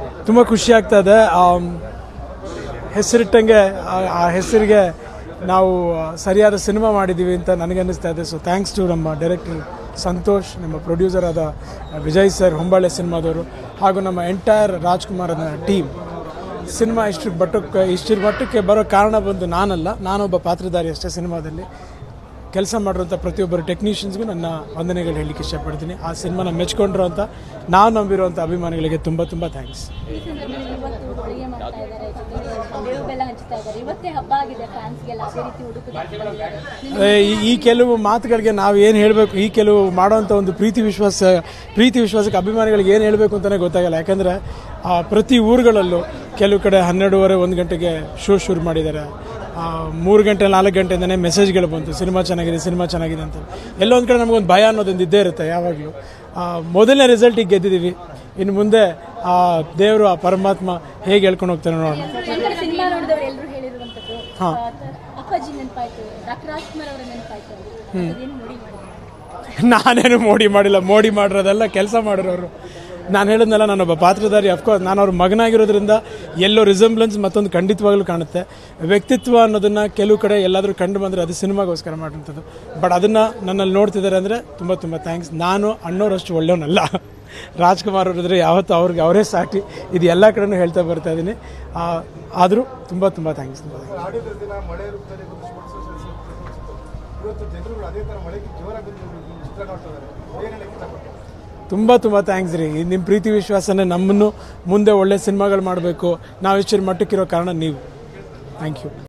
ತುಂಬ ಖುಷಿ ಆಗ್ತಾ ಇದೆ. ಹೆಸರಿಟ್ಟಂಗೆ ಆ ಹೆಸರಿಗೆ ನಾವು ಸರಿಯಾದ ಸಿನಿಮಾ ಮಾಡಿದ್ದೀವಿ ಅಂತ ನನಗನ್ನಿಸ್ತಾ ಇದೆ. ಸೊ ಥ್ಯಾಂಕ್ಸ್ ಟು ನಮ್ಮ ಡೈರೆಕ್ಟರ್ ಸಂತೋಷ್, ನಮ್ಮ ಪ್ರೊಡ್ಯೂಸರ್ ಆದ ವಿಜಯ್ ಸರ್, ಹೊಂಬಾಳೆ ಸಿನಿಮಾದವರು, ಹಾಗೂ ನಮ್ಮ ಎಂಟೈರ್ ರಾಜ್ಕುಮಾರನ ಟೀಮ್. ಸಿನಿಮಾ ಇಷ್ಟರ ಮಟ್ಟಕ್ಕೆ ಬರೋ ಕಾರಣ ಬಂದು ನಾನೊಬ್ಬ ಪಾತ್ರಧಾರಿ ಅಷ್ಟೇ. ಸಿನಿಮಾದಲ್ಲಿ ಕೆಲಸ ಮಾಡಿರೋಂಥ ಪ್ರತಿಯೊಬ್ಬರು ಟೆಕ್ನಿಷಿಯನ್ಸ್ಗೂ ನನ್ನ ವಂದನೆಗಳು ಹೇಳಲಿಕ್ಕೆ ಇಷ್ಟಪಡ್ತೀನಿ. ಆ ಸಿನಿಮಾನ ಮೆಚ್ಕೊಂಡ್ರು ಅಂತ ನಾವು ನಂಬಿರುವಂಥ ಅಭಿಮಾನಿಗಳಿಗೆ ತುಂಬ ತುಂಬ ಥ್ಯಾಂಕ್ಸ್. ಈ ಕೆಲವು ಮಾತುಗಳಿಗೆ ನಾವು ಏನು ಹೇಳಬೇಕು, ಈ ಕೆಲವು ಮಾಡೋವಂಥ ಒಂದು ಪ್ರೀತಿ ವಿಶ್ವಾಸಕ್ಕೆ ಅಭಿಮಾನಿಗಳಿಗೆ ಏನು ಹೇಳಬೇಕು ಅಂತಲೇ ಗೊತ್ತಾಗಲ್ಲ. ಯಾಕಂದರೆ ಪ್ರತಿ ಊರುಗಳಲ್ಲೂ ಕೆಲವು ಕಡೆ 12:30 1 ಗಂಟೆಗೆ ಶೋ ಶುರು ಮಾಡಿದ್ದಾರೆ. 3 ಗಂಟೆ 4 ಗಂಟೆಯಿಂದನೇ ಮೆಸೇಜ್ಗಳು ಬಂತು, ಸಿನಿಮಾ ಚೆನ್ನಾಗಿದೆ ಅಂತ. ಎಲ್ಲೋ ಒಂದು ಕಡೆ ನಮಗೊಂದು ಭಯ ಅನ್ನೋದೊಂದು ಇದ್ದೇ ಇರುತ್ತೆ ಯಾವಾಗಲೂ. ಮೊದಲನೇ ರಿಸಲ್ಟಿಗೆ ಗೆದ್ದಿದ್ದೀವಿ, ಇನ್ನು ಮುಂದೆ ಆ ದೇವರು, ಆ ಪರಮಾತ್ಮ ಹೇಗೆ ಹೇಳ್ಕೊಂಡು ಹೋಗ್ತಾರೆ ನೋಡೋಣ. ಹಾಂ, ನಾನೇನು ಮೋಡಿ ಮಾಡಿಲ್ಲ. ಮೋಡಿ ಮಾಡಿರೋದೆಲ್ಲ ಕೆಲಸ ಮಾಡಿರೋರು. ನಾನು ಹೇಳಿದ್ನಲ್ಲ, ನಾನೊಬ್ಬ ಪಾತ್ರಧಾರಿ. ಅಫ್ಕೋರ್ಸ್ ನಾನು ಅವ್ರ ಮಗನಾಗಿರೋದ್ರಿಂದ ಎಲ್ಲೋ ರಿಸೆಂಬ್ಲೆನ್ಸ್ ಮತ್ತೊಂದು ಖಂಡಿತವಾಗ್ಲೂ ಕಾಣುತ್ತೆ. ವ್ಯಕ್ತಿತ್ವ ಅನ್ನೋದನ್ನು ಕೆಲವು ಕಡೆ ಎಲ್ಲಾದರೂ ಕಂಡು ಬಂದರೆ ಅದು ಸಿನಿಮಾಗೋಸ್ಕರ ಮಾಡುವಂಥದ್ದು. ಬಟ್ ಅದನ್ನು ನನ್ನಲ್ಲಿ ನೋಡ್ತಿದ್ದಾರೆ ಅಂದರೆ ತುಂಬ ತುಂಬ ಥ್ಯಾಂಕ್ಸ್. ನಾನು ಅಣ್ಣವರಷ್ಟು ಒಳ್ಳೆಯವನಲ್ಲ. ರಾಜ್ಕುಮಾರ್ ಅವರಿದ್ರೆ ಯಾವತ್ತೂ ಅವರೇ ಸಾಟಿ. ಇದು ಎಲ್ಲ ಕಡೆನೂ ಹೇಳ್ತಾ ಬರ್ತಾ ಇದ್ದೀನಿ. ಆದರೂ ತುಂಬ ತುಂಬ ಥ್ಯಾಂಕ್ಸ್. ತುಂಬ ತುಂಬ ಥ್ಯಾಂಕ್ಸ್ ರೀ. ನಿಮ್ಮ ಪ್ರೀತಿ ವಿಶ್ವಾಸನೇ ನಮ್ಮನ್ನು ಮುಂದೆ ಒಳ್ಳೆ ಸಿನಿಮಾಗಳು ಮಾಡಬೇಕು, ನಾವು ಇಷ್ಟರ ಮಟ್ಟಕ್ಕಿರೋ ಕಾರಣ ನೀವು. Thank you.